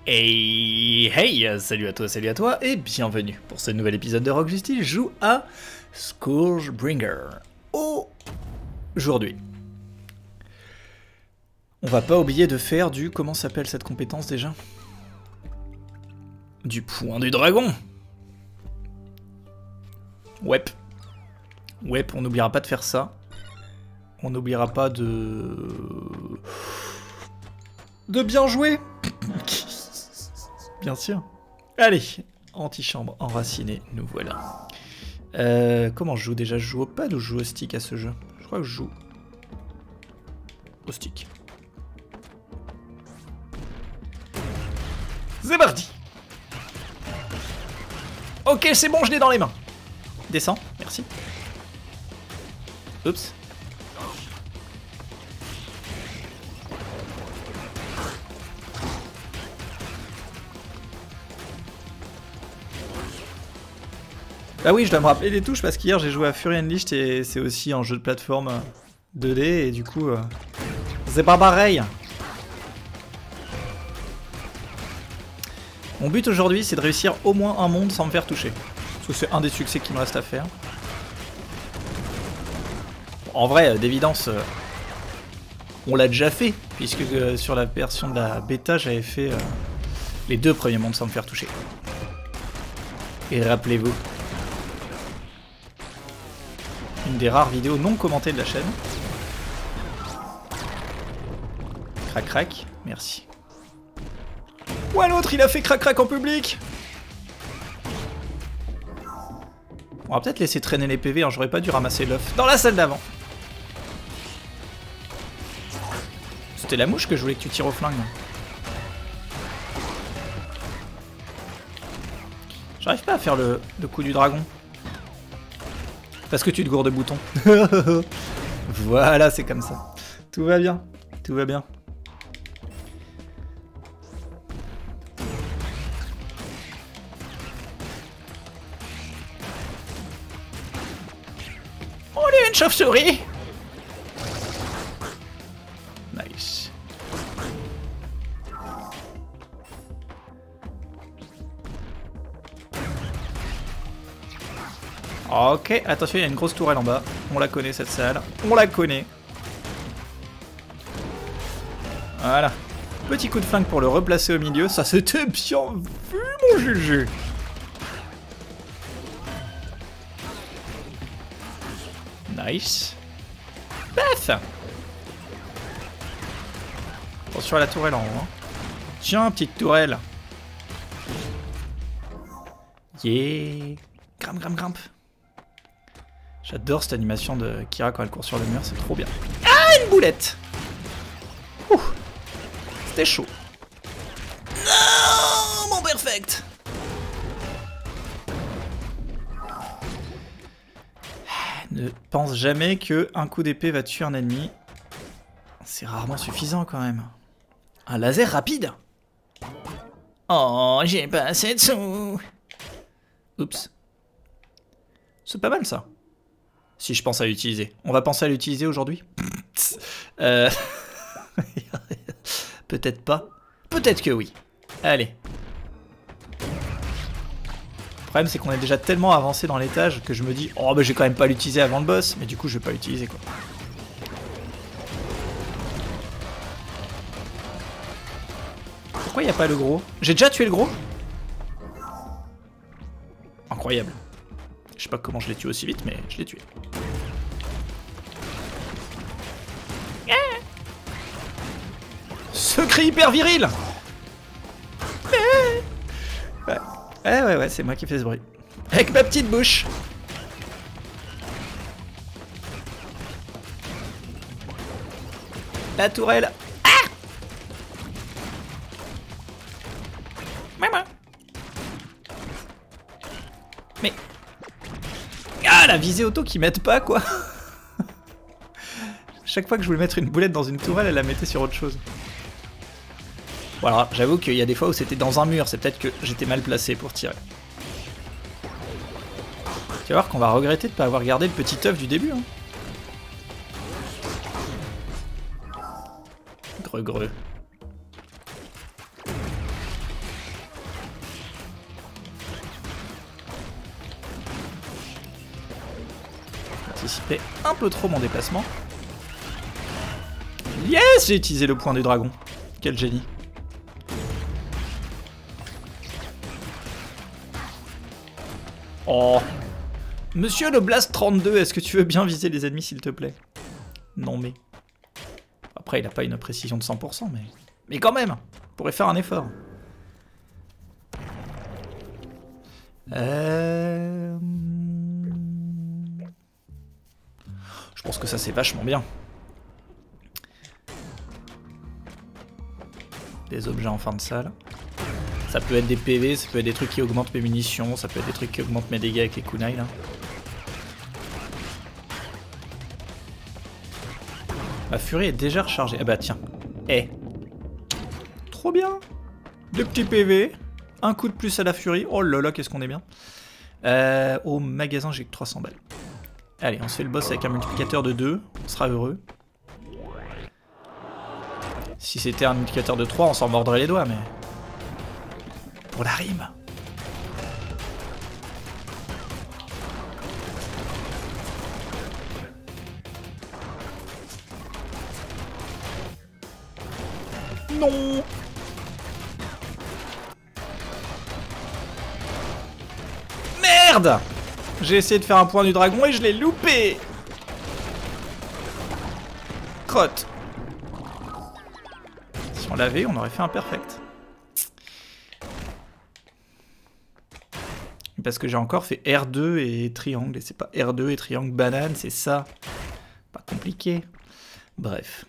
Hey, hey, salut à toi, et bienvenue pour ce nouvel épisode de Rock Justice. Je joue à Scourgebringer. Aujourd'hui, on va pas oublier de faire du... Comment s'appelle cette compétence déjà? Du point du dragon. Wep, on n'oubliera pas de faire ça. On n'oubliera pas de bien jouer. Bien sûr. Allez, antichambre enracinée, nous voilà. Comment je joue déjà? Je joue au pad ou je joue au stick à ce jeu? Je crois que je joue au stick. C'est parti. Ok, c'est bon, je l'ai dans les mains. Descends, merci. Oups. Ah oui, je dois me rappeler les touches parce qu'hier j'ai joué à Fury Unleashed et c'est aussi un jeu de plateforme 2D et du coup c'est pas pareil. Mon but aujourd'hui c'est de réussir au moins un monde sans me faire toucher. Parce que c'est un des succès qu'il me reste à faire. En vrai, d'évidence, on l'a déjà fait, puisque sur la version de la bêta j'avais fait les 2 premiers mondes sans me faire toucher. Et rappelez-vous, une des rares vidéos non commentées de la chaîne. Crac crac, merci. Ouais, l'autre il a fait crac crac en public. On va peut-être laisser traîner les PV, hein, j'aurais pas dû ramasser l'œuf dans la salle d'avant. C'était la mouche que je voulais que tu tires au flingue. J'arrive pas à faire le coup du dragon. Parce que tu te gourdes de boutons. Voilà, c'est comme ça. Tout va bien. Tout va bien. On est une chauve-souris. Nice. Ok, attention, il y a une grosse tourelle en bas. On la connaît cette salle. On la connaît. Voilà. Petit coup de flingue pour le replacer au milieu. Ça c'était bien vu, mon GG. Nice. Paf. Attention à la tourelle en haut. Hein. Tiens, petite tourelle. Yeah. Grimpe, grimpe, grimpe. J'adore cette animation de Kira quand elle court sur le mur, c'est trop bien. Ah, une boulette. Ouh. C'était chaud. Non, mon perfect. Ne pense jamais que un coup d'épée va tuer un ennemi. C'est rarement suffisant quand même. Un laser rapide. Oh, j'ai pas assez de sous. Oups. C'est pas mal ça. Si je pense à l'utiliser. On va penser à l'utiliser aujourd'hui. Peut-être pas. Peut-être que oui. Allez. Le problème c'est qu'on est déjà tellement avancé dans l'étage que je me dis oh bah je vais quand même pas l'utiliser avant le boss. Mais du coup je vais pas l'utiliser quoi. Pourquoi il n'y a pas le gros? J'ai déjà tué le gros? Incroyable. Je sais pas comment je l'ai tué aussi vite, mais je l'ai tué. Ce cri hyper viril. Ouais, c'est moi qui fais ce bruit. Avec ma petite bouche. La tourelle. Ah. Maman. Mais... Ah, la visée auto qui m'aide pas, quoi. Chaque fois que je voulais mettre une boulette dans une tourelle, elle la mettait sur autre chose. Voilà, j'avoue qu'il y a des fois où c'était dans un mur, c'est peut-être que j'étais mal placé pour tirer. Tu vas voir qu'on va regretter de ne pas avoir gardé le petit œuf du début. Hein. Greux. anticipé un peu trop mon déplacement. Yes, j'ai utilisé le point du dragon. Quel génie. Oh. Monsieur le Blast 32, est-ce que tu veux bien viser les ennemis s'il te plaît? Non mais... Après il a pas une précision de 100%, mais quand même, on pourrait faire un effort. Je pense que ça c'est vachement bien. Des objets en fin de salle. Ça peut être des PV, ça peut être des trucs qui augmentent mes munitions, ça peut être des trucs qui augmentent mes dégâts avec les kunai là. Ma furie est déjà rechargée. Ah bah tiens. Eh. Trop bien. Deux petits PV. Un coup de plus à la furie. Oh là là, qu'est-ce qu'on est bien. Au magasin, j'ai que 300 balles. Allez, on se fait le boss avec un multiplicateur de 2. On sera heureux. Si c'était un multiplicateur de 3, on s'en mordrait les doigts, mais... Pour la rime. Non. Merde. J'ai essayé de faire un point du dragon et je l'ai loupé. Crotte. Si on l'avait, on aurait fait un perfect. Parce que j'ai encore fait R2 et triangle, et c'est pas R2 et triangle banane, c'est ça. Pas compliqué. Bref.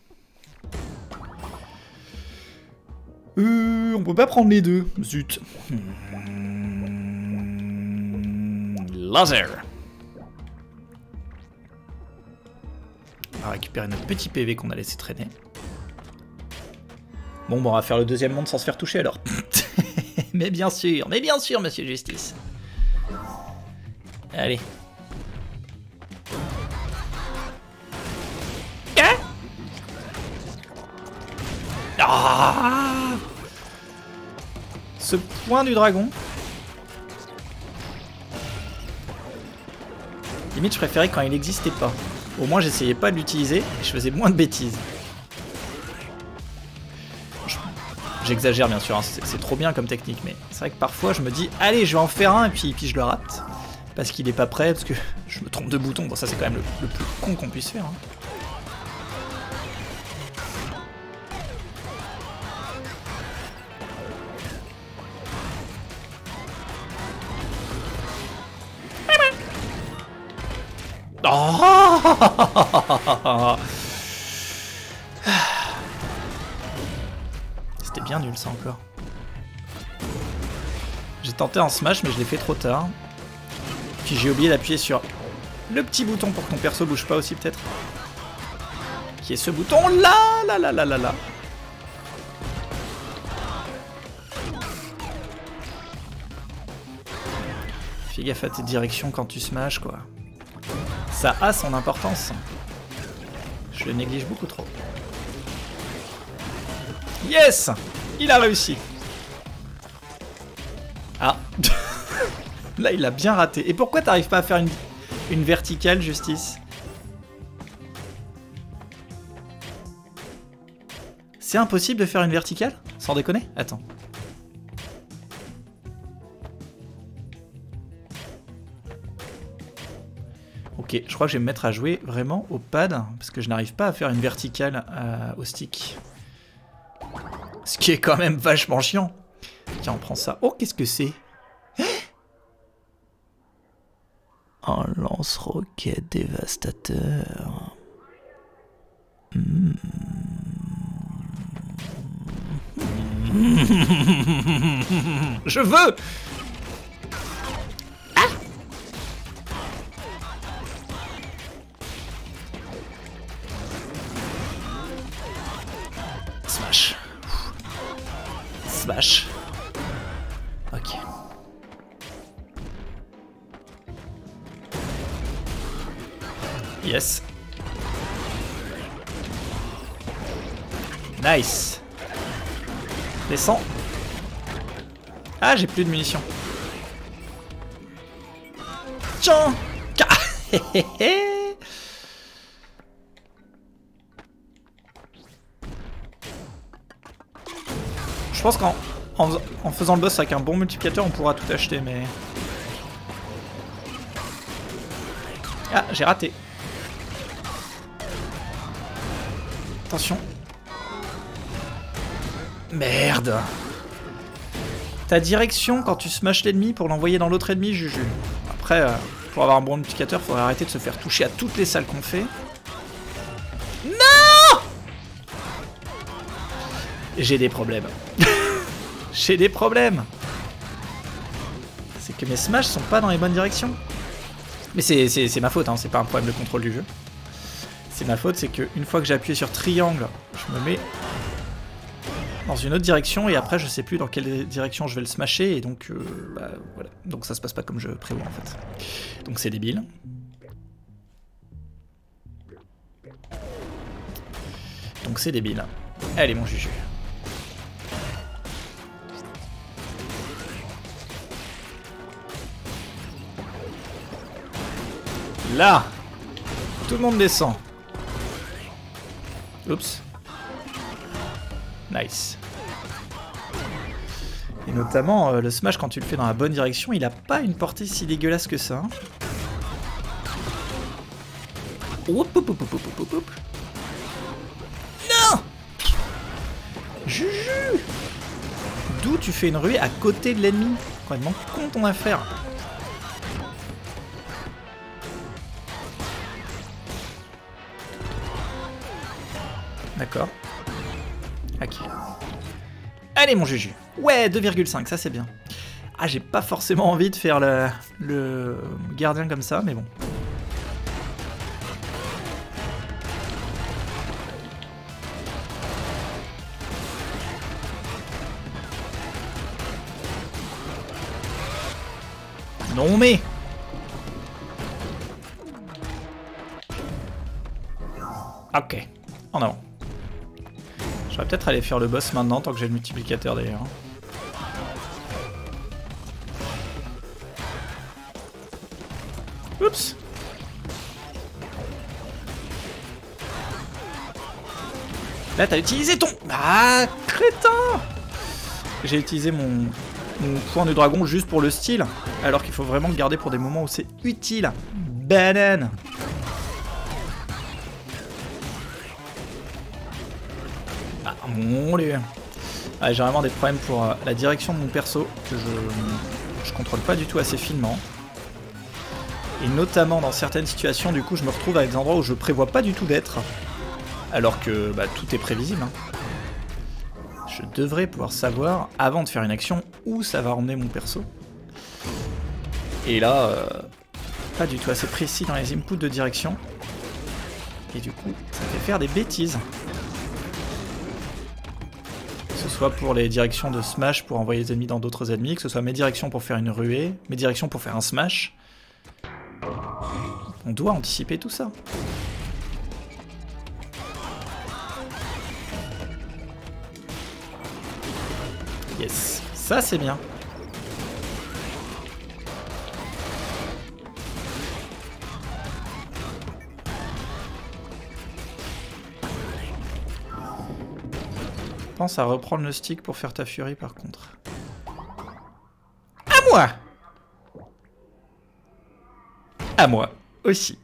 On peut pas prendre les deux. Zut. Laser. On va récupérer notre petit PV qu'on a laissé traîner. Bon, on va faire le deuxième monde sans se faire toucher alors. mais bien sûr, monsieur Justice. Allez. Ah, ce point du dragon. Limite, je préférais quand il n'existait pas. Au moins, j'essayais pas de l'utiliser et je faisais moins de bêtises. J'exagère bien sûr, hein, c'est trop bien comme technique, mais c'est vrai que parfois je me dis allez, je vais en faire un et puis je le rate. Parce qu'il est pas prêt, parce que je me trompe de bouton. Bon, ça c'est quand même le plus con qu'on puisse faire. Hein. Oh. C'était bien nul ça encore. J'ai tenté en smash mais je l'ai fait trop tard. Puis j'ai oublié d'appuyer sur le petit bouton pour que ton perso bouge pas aussi peut-être. Qui est ce bouton là, là. Fais gaffe à tes directions quand tu smash quoi. Ça a son importance. Je le néglige beaucoup trop. Yes! Il a réussi. Ah. Là, il a bien raté. Et pourquoi t'arrives pas à faire une verticale, Justice? C'est impossible de faire une verticale? Sans déconner? Attends. Ok, je crois que je vais me mettre à jouer vraiment au pad, parce que je n'arrive pas à faire une verticale au stick. Ce qui est quand même vachement chiant. Tiens, on prend ça. Oh, qu'est-ce que c'est? Un lance-roquette dévastateur. Je veux! Ah! Smash. Smash. Ok. Yes. Nice. Descends. Ah, j'ai plus de munitions. Tiens. Je pense qu'en faisant le boss avec un bon multiplicateur, on pourra tout acheter, mais... Ah, j'ai raté. Attention. Merde. Ta direction quand tu smashes l'ennemi pour l'envoyer dans l'autre ennemi, Juju. Après, pour avoir un bon multiplicateur, faudrait arrêter de se faire toucher à toutes les salles qu'on fait. Non! J'ai des problèmes. J'ai des problèmes. C'est que mes smash sont pas dans les bonnes directions. Mais c'est ma faute, hein, c'est pas un problème de contrôle du jeu. C'est ma faute, c'est que une fois que j'ai appuyé sur triangle, je me mets dans une autre direction et après je sais plus dans quelle direction je vais le smasher et donc bah, voilà. Donc ça se passe pas comme je prévois en fait. Donc c'est débile. Donc c'est débile. Allez mon Juju. Là, tout le monde descend. Oups. Nice. Et notamment, le smash, quand tu le fais dans la bonne direction, il a pas une portée si dégueulasse que ça. Oup, oup, oup, oup, oup, oup, oup. Non! Juju! D'où tu fais une ruée à côté de l'ennemi? Complètement con ton affaire. D'accord. Ok. Allez mon Juju. Ouais, 2,5, ça c'est bien. Ah, j'ai pas forcément envie de faire le gardien comme ça, mais bon. Non mais... Ok, en avant. J'aurais peut-être aller faire le boss maintenant, tant que j'ai le multiplicateur d'ailleurs. Oups! Là, t'as utilisé ton... Ah, crétin! J'ai utilisé mon point de dragon juste pour le style, alors qu'il faut vraiment le garder pour des moments où c'est utile. Banane! Mon dieu. Ah, j'ai vraiment des problèmes pour la direction de mon perso que je contrôle pas du tout assez finement. Et notamment dans certaines situations, du coup, je me retrouve à des endroits où je prévois pas du tout d'être. Alors que bah, tout est prévisible. Hein. Je devrais pouvoir savoir, avant de faire une action, où ça va emmener mon perso. Et là, pas du tout assez précis dans les inputs de direction. Et du coup, ça fait faire des bêtises. Que ce soit pour les directions de smash pour envoyer les ennemis dans d'autres ennemis, que ce soit mes directions pour faire une ruée, mes directions pour faire un smash. On doit anticiper tout ça. Yes, ça c'est bien. Pense à reprendre le stick pour faire ta furie par contre. À moi! À moi aussi.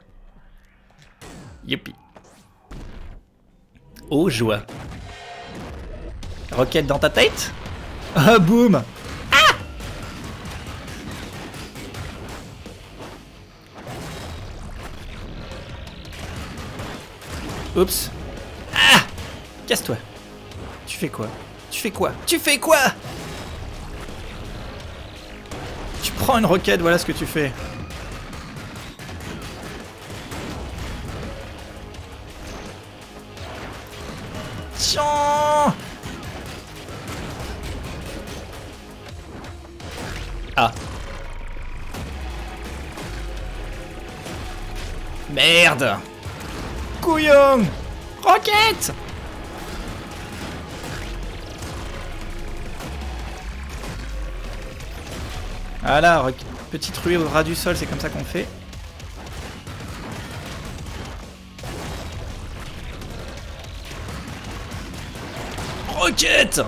Youpi. Oh joie. Roquette dans ta tête? Ah boum! Ah! Oups. Ah! Casse-toi. Tu fais quoi? Tu fais quoi? Tu fais quoi? Tu prends une roquette, voilà ce que tu fais. Tiens! Ah. Merde! Couillon! Roquette! Voilà, petite ruée au ras du sol, c'est comme ça qu'on fait. roquette.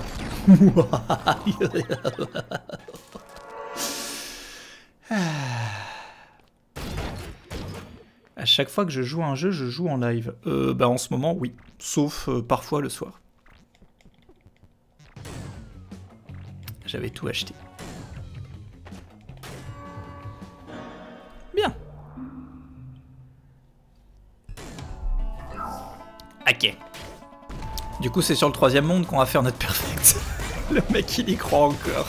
À chaque fois que je joue à un jeu, je joue en live. Bah en ce moment, oui. Sauf parfois le soir. J'avais tout acheté. Bien. Ok. Du coup, c'est sur le 3e monde qu'on va faire notre perfect. Le mec, il y croit encore.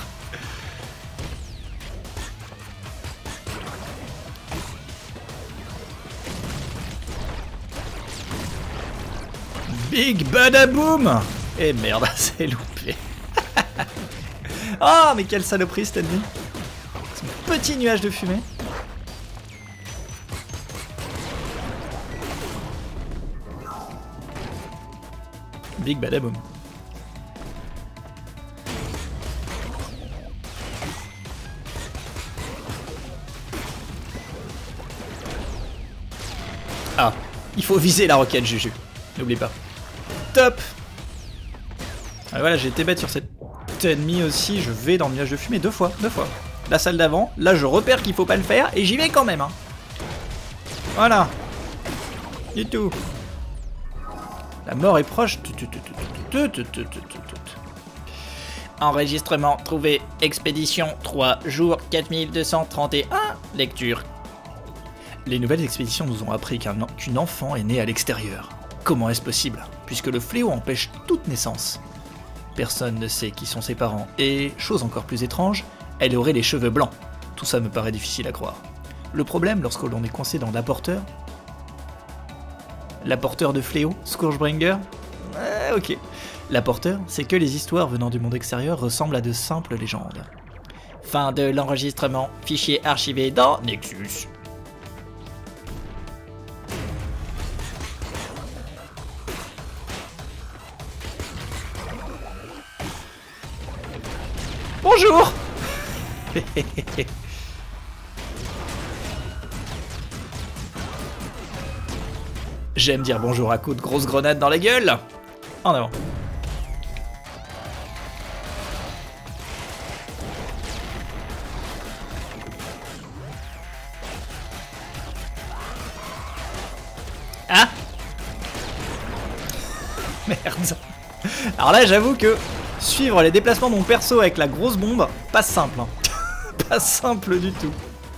Big badaboom. Et merde, c'est loupé. Oh, mais quelle saloperie cet ennemi. Son petit nuage de fumée. Big badaboom. Ah, il faut viser la roquette, Juju. N'oublie pas. Top. Ah, voilà, j'ai été bête sur cet ennemi aussi. Je vais dans le nuage de fumée 2 fois. La salle d'avant, là je repère qu'il faut pas le faire et j'y vais quand même. Hein. Voilà. Du tout. La mort est proche. Enregistrement trouvé. Expédition 3 jours 4231. Lecture. Les nouvelles expéditions nous ont appris qu'une enfant est née à l'extérieur. Comment est-ce possible, puisque le fléau empêche toute naissance? Personne ne sait qui sont ses parents, et, chose encore plus étrange, elle aurait les cheveux blancs. Tout ça me paraît difficile à croire. Le problème, lorsque l'on est coincé dans l'apporteur... L'apporteur de fléau, Scourgebringer? Ok. L'apporteur, c'est que les histoires venant du monde extérieur ressemblent à de simples légendes. Fin de l'enregistrement. Fichier archivé dans Nexus. Bonjour. J'aime dire bonjour à coups de grosses grenades dans la gueule. En avant. Ah. Merde. Alors là, j'avoue que suivre les déplacements de mon perso avec la grosse bombe, pas simple. Hein. Pas simple du tout.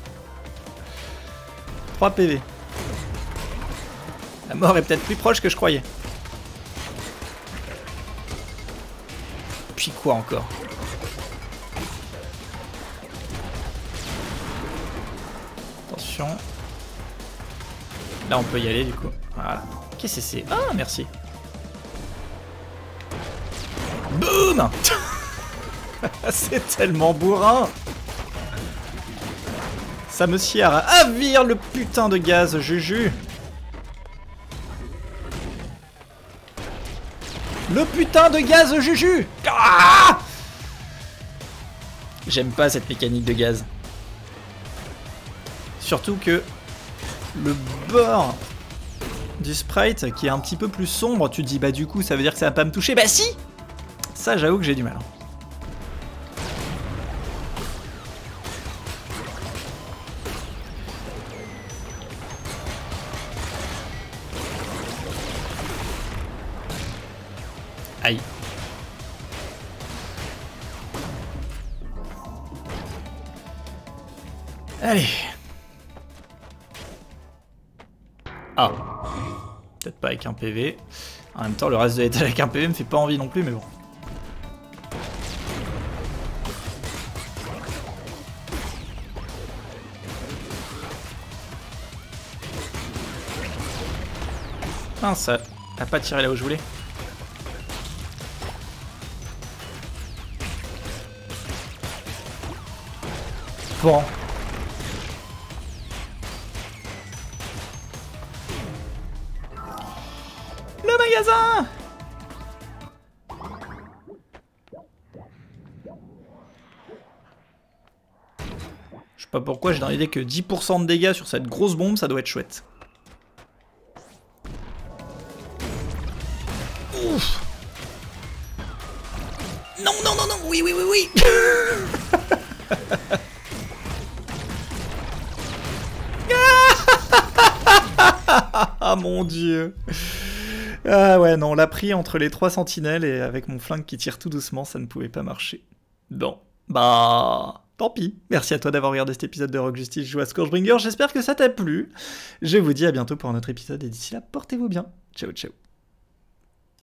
3 PV. La mort est peut-être plus proche que je croyais. Puis quoi encore? Attention. Là on peut y aller du coup. Voilà. Qu'est-ce que c'est? Ah merci. Boum. C'est tellement bourrin. Ça me sert à avir le putain de gaz, Juju. Le putain de gaz, Juju. Ah. J'aime pas cette mécanique de gaz. Surtout que le bord du sprite qui est un petit peu plus sombre, tu te dis bah du coup ça veut dire que ça va pas me toucher. Bah si. Ça j'avoue que j'ai du mal. Aïe. Allez. Ah. Peut-être pas avec un PV. En même temps, le reste de l'étage avec un PV me fait pas envie non plus, mais bon. Mince, ça a pas tiré là où je voulais. Bon. Le magasin. Je sais pas pourquoi, j'ai dans l'idée que 10% de dégâts sur cette grosse bombe, ça doit être chouette. Ouf. Non, non, non, non, oui, oui, oui, oui. Ah mon dieu. Ah ouais, non, on l'a pris entre les 3 sentinelles et avec mon flingue qui tire tout doucement, ça ne pouvait pas marcher. Bon, bah... tant pis. Merci à toi d'avoir regardé cet épisode de Rogue Justice, je joue à Scourgebringer, j'espère que ça t'a plu. Je vous dis à bientôt pour un autre épisode et d'ici là, portez-vous bien. Ciao, ciao.